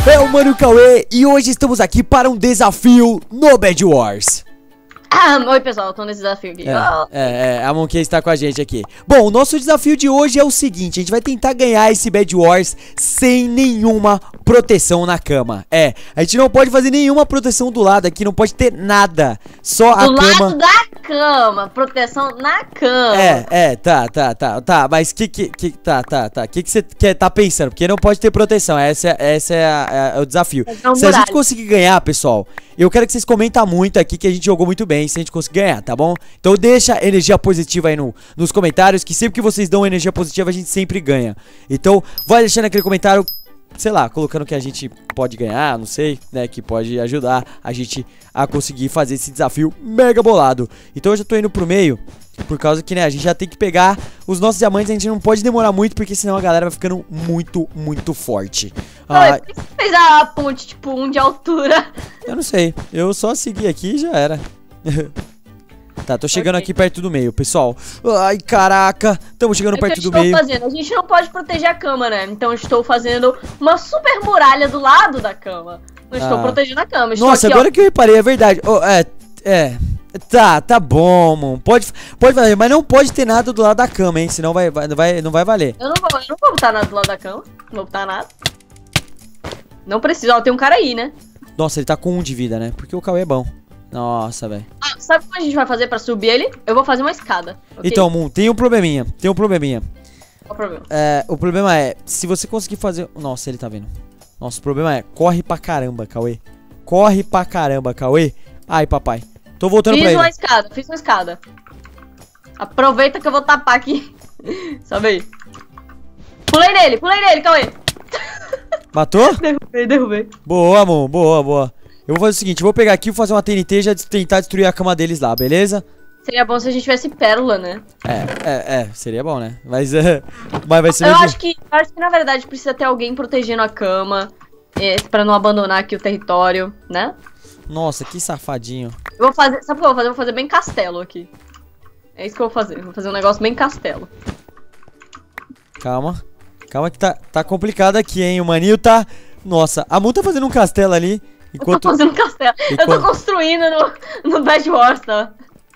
É o Mano Cauê e hoje estamos aqui para um desafio no Bed Wars. Oi pessoal, eu tô nesse desafio aqui. A Monkey está com a gente aqui. Bom, o nosso desafio de hoje é o seguinte: a gente vai tentar ganhar esse Bed Wars sem nenhuma proteção na cama. A gente não pode fazer nenhuma proteção do lado aqui, não pode ter nada. Só a cama. Do lado da cama, proteção na cama. Tá, mas que você tá pensando? Porque não pode ter proteção, esse é o desafio. Se a gente conseguir ganhar, pessoal, eu quero que vocês comentem muito aqui que a gente jogou muito bem, se a gente conseguir ganhar, tá bom? Então deixa energia positiva aí nos comentários, que sempre que vocês dão energia positiva a gente sempre ganha. Então vai deixando aquele comentário, sei lá, colocando que a gente pode ganhar, não sei, né, que pode ajudar a gente a conseguir fazer esse desafio mega bolado. Então eu já tô indo pro meio, por causa que, né, a gente já tem que pegar os nossos diamantes, a gente não pode demorar muito, porque senão a galera vai ficando muito forte. Por que você fez a ponte, tipo, 1 de altura? Eu não sei, eu só segui aqui e já era. Tá, tô chegando aqui perto do meio, pessoal. Ai, caraca, estamos chegando perto do meio. A gente não pode proteger a cama, né? Então eu estou fazendo uma super muralha do lado da cama. Não estou protegendo a cama. Nossa, aqui, agora que eu reparei, é verdade. Tá bom, mano. Pode fazer, mas não pode ter nada do lado da cama, hein? Senão não vai valer. Eu não vou botar nada do lado da cama. Não vou botar nada. Não precisa, ó, tem um cara aí, né? Nossa, ele tá com 1 de vida, né? Porque o Cauê é bom. Nossa, velho. Sabe como a gente vai fazer pra subir ele? Eu vou fazer uma escada, okay? Então, Moon, tem um probleminha. Qual o problema? O problema é, se você conseguir fazer... Nossa, ele tá vendo. Nossa, o problema é, corre pra caramba, Cauê. Corre pra caramba, Cauê. Ai, papai. Tô voltando pra ele. Fiz uma escada. Aproveita que eu vou tapar aqui. Sobe aí. Pulei nele, Cauê. Matou? Derrubei. Boa, Moon, boa. Eu vou fazer o seguinte, eu vou pegar aqui e fazer uma TNT e já tentar destruir a cama deles lá, beleza? Seria bom se a gente tivesse pérola, né? Seria bom, né? Mas vai ser... Eu acho que na verdade precisa ter alguém protegendo a cama, pra não abandonar aqui o território, né? Nossa, que safadinho. Eu vou fazer, sabe o que eu vou fazer? Eu vou fazer bem castelo aqui. É isso que eu vou fazer, um negócio bem castelo. Calma que tá complicado aqui, hein? O maninho tá... Nossa, a Mu tá fazendo um castelo ali. Eu tô fazendo um castelo. Eu tô construindo no Bed Wars, tá?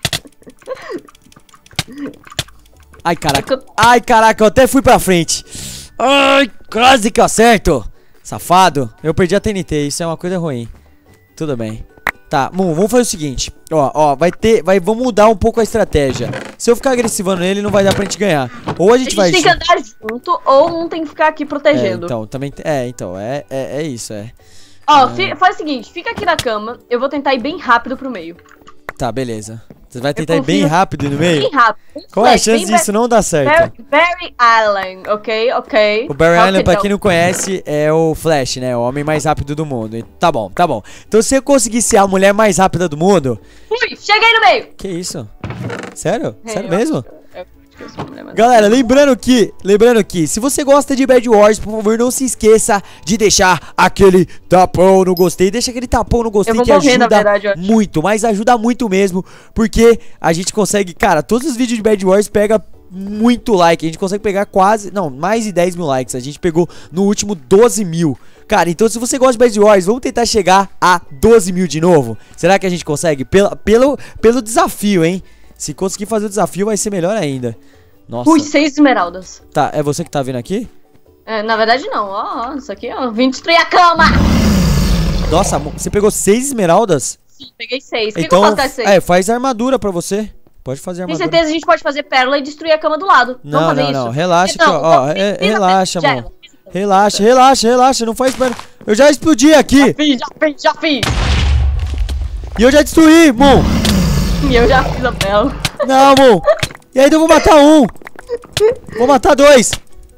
Ai, caraca, eu até fui pra frente. Ai, quase que eu acerto. Safado. Eu perdi a TNT, isso é uma coisa ruim. Tudo bem. Tá, vamos fazer o seguinte. Vamos mudar um pouco a estratégia. Se eu ficar agressivando ele, não vai dar pra gente ganhar. Ou a gente vai... tem que andar junto, ou um tem que ficar aqui protegendo. É isso. Faz o seguinte, fica aqui na cama, eu vou tentar ir bem rápido pro meio. Tá, beleza. Você vai tentar ir bem rápido no meio? Bem rápido. Qual é a chance disso não dar certo? Barry Allen, ok? O Barry Allen, pra quem não conhece, é o Flash, né? O homem mais rápido do mundo. Tá bom. Então se eu conseguir ser a mulher mais rápida do mundo... Ui, cheguei no meio! Que isso? Sério? Sério mesmo? Galera, lembrando que se você gosta de Bed Wars, por favor, não se esqueça de deixar aquele tapão no gostei. Deixa aquele tapão no gostei que ajuda muito, mas ajuda muito mesmo, porque a gente consegue, cara, todos os vídeos de Bed Wars pega muito like. A gente consegue pegar mais de 10 mil likes. A gente pegou no último 12 mil. Cara, então se você gosta de Bed Wars, vamos tentar chegar a 12 mil de novo. Será que a gente consegue? Pelo desafio, hein? Se conseguir fazer o desafio, vai ser melhor ainda. Nossa. Ui, 6 esmeraldas. Tá, é você que tá vindo aqui? Na verdade não, isso aqui, ó. Vim destruir a cama. Nossa, você pegou 6 esmeraldas? Sim, peguei 6. Então, que eu faço com 6? Faz armadura pra você. Pode fazer armadura. Tem certeza que a gente pode fazer pérola e destruir a cama do lado. Não. Relaxa, relaxa, mano. Relaxa, não faz pérola. Eu já explodi aqui. Já fiz. E eu já destruí, Moon. E eu já fiz a pérola. Não, Moon. E ainda eu vou matar um. Vou matar 2.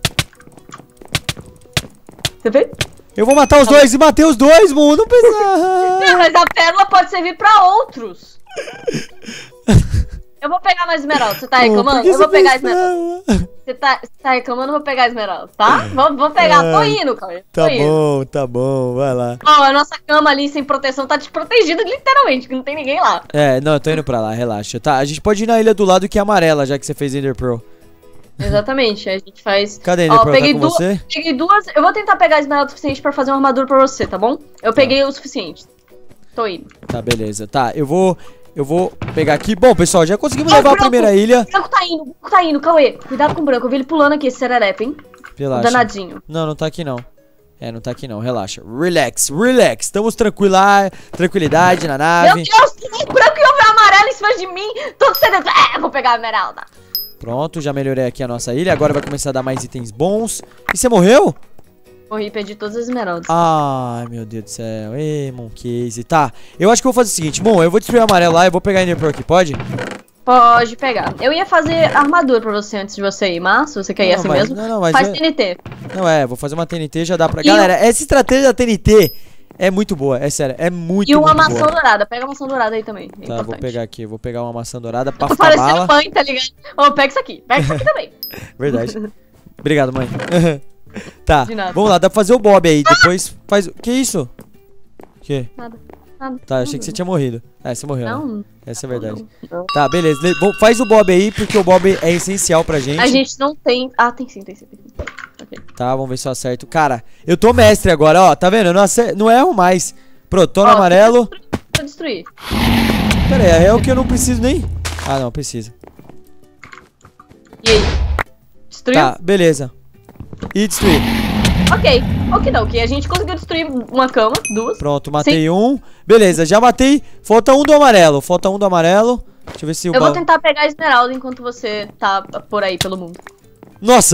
Você fez? Eu vou matar os 2 e matei os 2, Moon. Não precisa. Mas a pérola pode servir pra outros. Eu vou pegar mais esmeralda. Você tá reclamando? Eu vou pegar esmeralda. Você tá reclamando? Eu vou pegar esmeralda, tá? Vou pegar. Tô indo, Cauê. Tá bom, vai lá. Ó, a nossa cama ali sem proteção tá desprotegida literalmente, que não tem ninguém lá. Não, eu tô indo pra lá, relaxa. Tá, a gente pode ir na ilha do lado que é amarela, já que você fez Ender Pearl. Exatamente, a gente faz... Cadê ele? Ó, Pra peguei com duas, você? peguei duas... Eu vou tentar pegar esmeralda o suficiente pra fazer uma armadura pra você, tá bom? Eu peguei o suficiente. Tô indo. Tá, beleza. Tá, eu vou pegar aqui. Bom, pessoal, já conseguimos levar a primeira ilha. O branco tá indo, Cauê. Cuidado com o branco, eu vi ele pulando aqui, esse serelepe, hein? Relaxa. Danadinho. Não, não tá aqui não. Não tá aqui não, relaxa. Relax, relax. Estamos tranquilidade na nave. Meu Deus, o branco e o amarelo em cima de mim. Todo sedento. Vou pegar a esmeralda. Pronto, já melhorei aqui a nossa ilha. Agora vai começar a dar mais itens bons. E você morreu? Morri, perdi todas as esmeraldas. Ai, meu Deus do céu. Ei, Moncase. Tá, eu acho que eu vou fazer o seguinte. Bom, eu vou destruir o amarelo lá. Eu vou pegar a Ender Pearl aqui, pode? Pode pegar. Eu ia fazer armadura pra você antes de você ir, mas se você quer ir assim mesmo, mas faz TNT. Não, vou fazer uma TNT, já dá pra... Galera, essa estratégia da TNT é muito boa, é sério, é muito, E uma muito maçã boa. dourada, pega a maçã dourada aí também. Tá, importante. vou pegar aqui, vou pegar uma maçã dourada pra Tô ficar parecendo bala. mãe, tá ligado? Ô, pega isso aqui também. Verdade. Obrigado, mãe. Tá, De nada. vamos lá, dá pra fazer o Bob aí, depois faz... Que isso? Que? Nada. Tá, achei que você tinha morrido. Você morreu, né? Não. Essa é a verdade. Não. Tá, beleza. Faz o Bob aí, porque o Bob é essencial pra gente. A gente não tem... Ah, tem sim. Okay. Tá, vamos ver se eu acerto. Cara, eu tô mestre agora, ó. Tá vendo? Eu não erro mais. Pronto, tô no amarelo. Vou destruir. Pera aí, é o que eu não preciso nem... Ah, não, precisa. E aí? Destruiu? Tá, beleza. E destruir. Ok, não, que a gente conseguiu destruir uma cama, duas. Pronto, matei um. Beleza, já matei. Falta um do amarelo. Deixa eu ver se o... Eu vou tentar pegar a esmeralda enquanto você tá por aí pelo mundo. Nossa!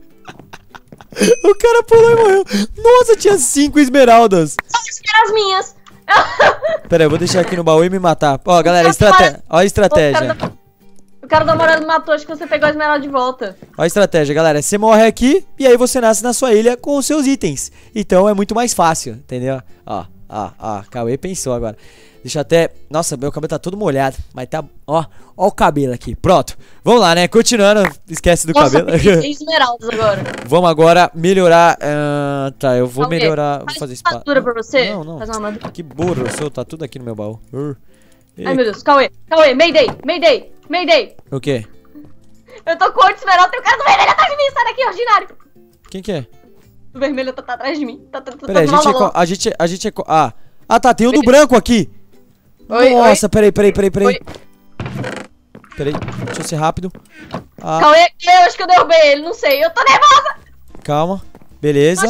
O cara pulou e morreu. Nossa, tinha 5 esmeraldas. As minhas. Pera aí, eu vou deixar aqui no baú e me matar. Ó, galera, ó a estratégia. O cara do amarelo matou, acho que você pegou a esmeralda de volta. Ó a estratégia, galera. Você morre aqui e aí você nasce na sua ilha com os seus itens. Então é muito mais fácil, entendeu? Ó, Cauê pensou agora. Deixa eu até... Nossa, meu cabelo tá todo molhado. Mas tá... Ó o cabelo aqui. Pronto. Vamos lá, né? Continuando. Esquece do cabelo. Tem esmeraldas agora. Vamos agora melhorar... tá, eu vou melhorar... Vou Faz fazer uma armadura pra você? Não. Faz uma armadura. Que burro eu sou. Tá tudo aqui no meu baú. Ai, meu Deus. Cauê, Mayday. O quê? Eu tô com 8 esmeraldas, tem o cara do vermelho atrás de mim. Sai daqui, ordinário. Quem que é? O vermelho tá atrás de mim. Peraí, a gente é... Ah, tá, tem um do branco aqui. Nossa, peraí. Peraí, deixa eu ser rápido. Cauê, eu acho que eu derrubei ele, não sei. Eu tô nervosa. Calma, beleza.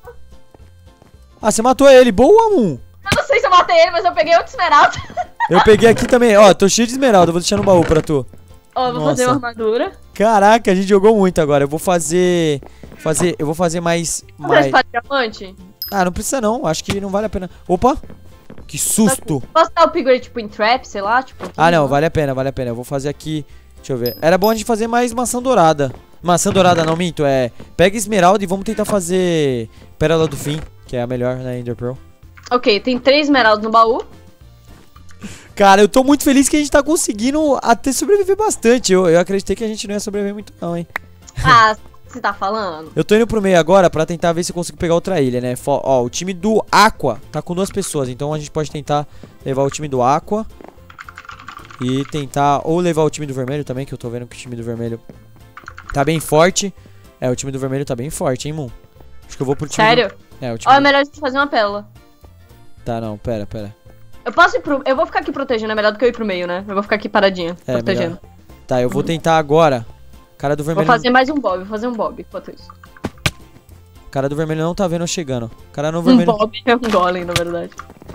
Você matou ele, boa, Moon. Eu não sei se eu matei ele, mas eu peguei outro esmeralda. Eu peguei aqui também, ó, tô cheio de esmeralda, vou deixar no baú pra tu. Ó, vou fazer uma armadura. Caraca, a gente jogou muito agora, eu vou fazer mais... Prestar diamante? Ah, não precisa não, acho que não vale a pena. Opa, que susto. Posso dar o upgrade tipo em trap, sei lá, tipo... Ah, não, vale a pena, eu vou fazer aqui, deixa eu ver. Era bom a gente fazer mais maçã dourada. Maçã dourada não, minto, pega esmeralda e vamos tentar fazer pérola do fim, que é a melhor, né, Ender Pearl. Ok, tem 3 esmeraldas no baú. Cara, eu tô muito feliz que a gente tá conseguindo até sobreviver bastante. Eu acreditei que a gente não ia sobreviver muito não, hein. Ah, você tá falando? Eu tô indo pro meio agora pra tentar ver se eu consigo pegar outra ilha, né. Ó, o time do Aqua tá com 2 pessoas, então a gente pode tentar levar o time do Aqua. E tentar, ou levar o time do vermelho também, que eu tô vendo que o time do vermelho tá bem forte. O time do vermelho tá bem forte, hein, Moon. Acho que eu vou pro time... Sério? O time é melhor a gente fazer uma pérola. Tá, não, pera. Eu posso ir pro... Eu vou ficar aqui protegendo, é melhor do que eu ir pro meio, né? Eu vou ficar aqui paradinha, protegendo. Melhor. Tá, eu vou tentar agora. Cara do vermelho... Vou fazer mais um bob, vou fazer um bob enquanto isso. O cara do vermelho não tá vendo eu chegando. O cara no vermelho... Um bob é um golem, na verdade.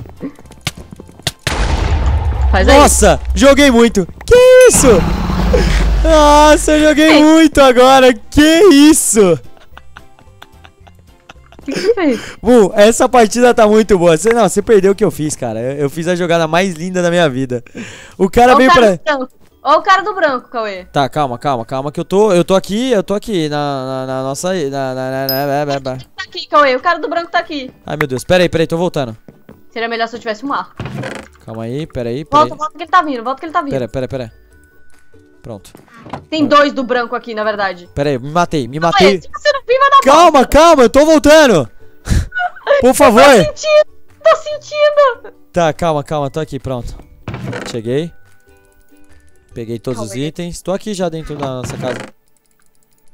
Faz aí. Nossa, joguei muito. Que isso? Nossa, eu joguei muito agora. Que isso? O que você fez? Essa partida tá muito boa. Você perdeu o que eu fiz, cara. Eu fiz a jogada mais linda da minha vida. O cara veio pra... Ó o cara do branco, Cauê. Tá, calma, que eu tô aqui na nossa... Tá aqui, Cauê, o cara do branco tá aqui. Ai, meu Deus, peraí, tô voltando. Seria melhor se eu tivesse um arco. Calma aí, peraí. Volta que ele tá vindo, Pera. Pronto. Tem 2 do branco aqui, na verdade. Peraí, me matei. Cauê, se você não vir, vai dar Calma, eu tô voltando. Por favor. Tô sentindo. Tá, calma, tô aqui, pronto. Cheguei. Peguei todos os itens. Tô aqui já dentro da nossa casa.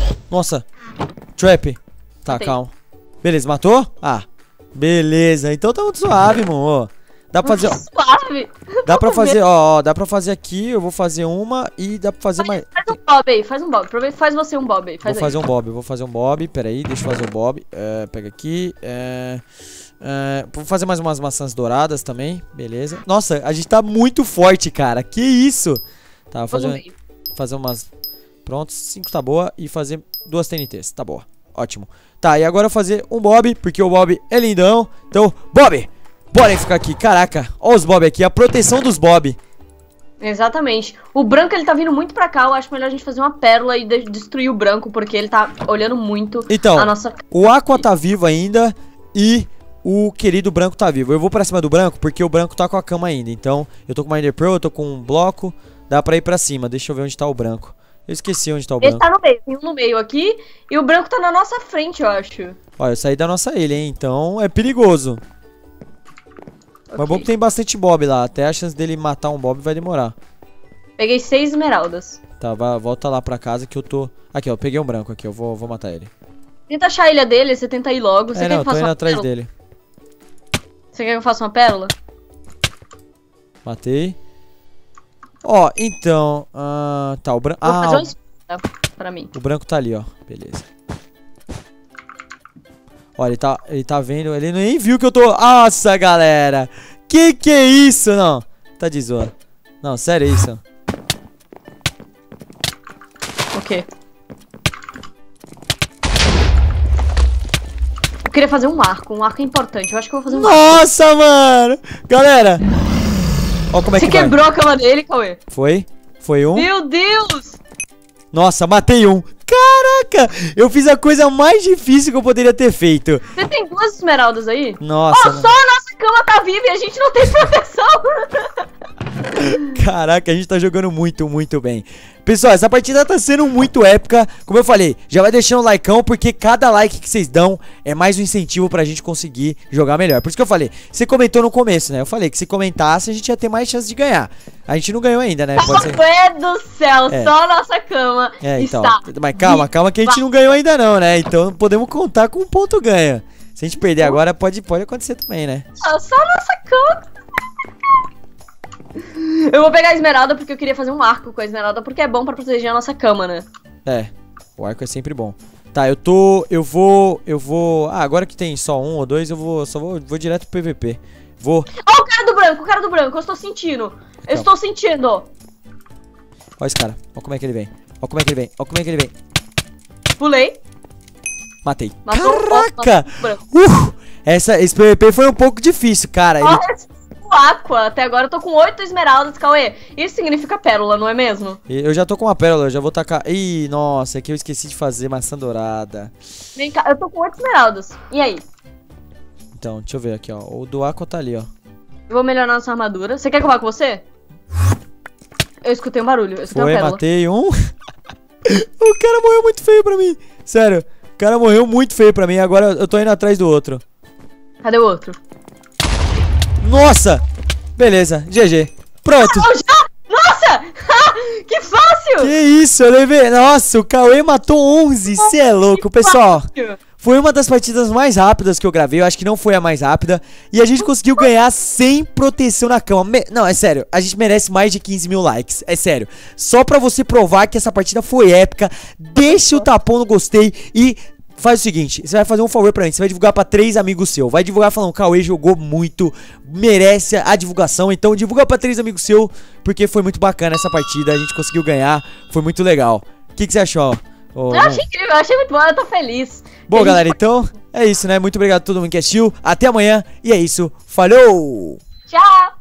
Nossa. Trap. Tá, Matei. calma. Beleza, matou? Ah, beleza. Então tá muito suave, amor. Dá pra fazer, ó. Suave. Dá pra fazer, ó, dá pra fazer aqui. Eu vou fazer uma e dá pra fazer mais. Faz um bob aí, faz um bob. Aproveita e faz você um bob aí. Vou fazer um bob, vou fazer um bob. Pera aí, deixa eu fazer o bob. Pega aqui. Vou fazer mais umas maçãs douradas também. Beleza. Nossa, a gente tá muito forte, cara. Que isso? Tá, vou fazer umas. Pronto, 5 tá boa. E fazer 2 TNTs, tá boa. Ótimo. Tá, e agora eu vou fazer um bob, porque o bob é lindão. Então, bob! Bora ficar aqui. Caraca, ó os bob aqui, a proteção dos bob. Exatamente. O branco, ele tá vindo muito pra cá. Eu acho melhor a gente fazer uma pérola e destruir o branco, porque ele tá olhando muito então, a nossa... o Aqua tá vivo ainda e o querido branco tá vivo. Eu vou pra cima do branco, porque o branco tá com a cama ainda. Então, eu tô com uma Ender Pearl, eu tô com um bloco. Dá pra ir pra cima. Deixa eu ver onde tá o branco. Eu esqueci onde tá o branco. Ele tá no meio, tem um no meio aqui. E o branco tá na nossa frente, eu acho. Olha, eu saí da nossa ilha, hein? Então, é perigoso. Mas bom que tem bastante bob lá. Até a chance dele matar um bob vai demorar. Peguei 6 esmeraldas. Tá, volta lá pra casa que eu tô... Aqui, ó, eu peguei um branco aqui, eu vou matar ele. Tenta achar a ilha dele, você tenta ir logo. Você quer não, que eu faça tô indo uma atrás pérola? dele. Você quer que eu faça uma pérola? Matei. Ó, então... tá, o branco... Vou fazer um espada pra mim. O branco tá ali, ó. Beleza. Ó, ele tá vendo... Ele nem viu que eu tô... Nossa, galera! Que é isso? Não. Tá de zoa. Não, sério isso. O quê? Eu queria fazer um arco. Um arco é importante. Eu acho que eu vou fazer um arco. Nossa, mano! Galera! Ó como é Você que vai. quebrou a cama dele, Cauê? Foi um. Meu Deus! Nossa, matei um. Caraca! Eu fiz a coisa mais difícil que eu poderia ter feito. Você tem 2 esmeraldas aí? Nossa. Ó, só a nossa cama tá viva e a gente não tem proteção. Caraca, a gente tá jogando muito, muito bem. Pessoal, essa partida tá sendo muito épica. Como eu falei, já vai deixando o likeão, porque cada like que vocês dão é mais um incentivo pra gente conseguir jogar melhor. Por isso que eu falei, você comentou no começo, né? Eu falei que se comentasse a gente ia ter mais chance de ganhar. A gente não ganhou ainda, né? Pode ser... Meu Deus do céu, só a nossa cama então. está... Mas calma que a gente não ganhou ainda não, né? Então podemos contar com um ponto ganha. Se a gente perder agora, pode acontecer também, né? Só a nossa cama. Eu vou pegar a esmeralda porque eu queria fazer um arco com a esmeralda, porque é bom pra proteger a nossa cama, né? É, o arco é sempre bom. Tá, eu vou... agora que tem só um ou dois, eu vou direto pro PVP. Ó o cara do branco, eu estou sentindo. Eu estou sentindo. Ó esse cara, ó como é que ele vem. Pulei. Matei. Matou, Caraca! matou esse PVP foi um pouco difícil, cara. O Aqua, até agora eu tô com 8 esmeraldas, Cauê. Isso significa pérola, não é mesmo? Eu já tô com uma pérola, eu já vou tacar... Ih, nossa, aqui eu esqueci de fazer maçã dourada. Vem cá, eu tô com 8 esmeraldas. E aí? Então, deixa eu ver aqui, ó. O do Aqua tá ali, ó. Eu vou melhorar nossa armadura. Você quer que eu vá com você? Eu escutei um barulho, eu escutei uma pérola. Matei um. O cara morreu muito feio pra mim. Sério, o cara morreu muito feio pra mim. Agora eu tô indo atrás do outro. Cadê o outro? Nossa! Beleza, GG. Pronto. Nossa! Que fácil! Que isso, eu levei... Nossa, o Cauê matou 11. Cê é louco, pessoal. Foi uma das partidas mais rápidas que eu gravei. Eu acho que não foi a mais rápida. E a gente conseguiu ganhar sem proteção na cama. Não, é sério. A gente merece mais de 15 mil likes. É sério. Só pra você provar que essa partida foi épica, deixa o tapão no gostei e... Faz o seguinte, você vai fazer um favor pra mim. Você vai divulgar pra 3 amigos seus. Vai divulgar falando, Cauê jogou muito, merece a divulgação. Então divulga pra 3 amigos seus, porque foi muito bacana essa partida. A gente conseguiu ganhar, foi muito legal. O que você achou? Eu achei incrível, eu achei muito bom, eu tô feliz. Bom, galera, então é isso, né? Muito obrigado a todo mundo que assistiu. Até amanhã, e é isso, falou! Tchau!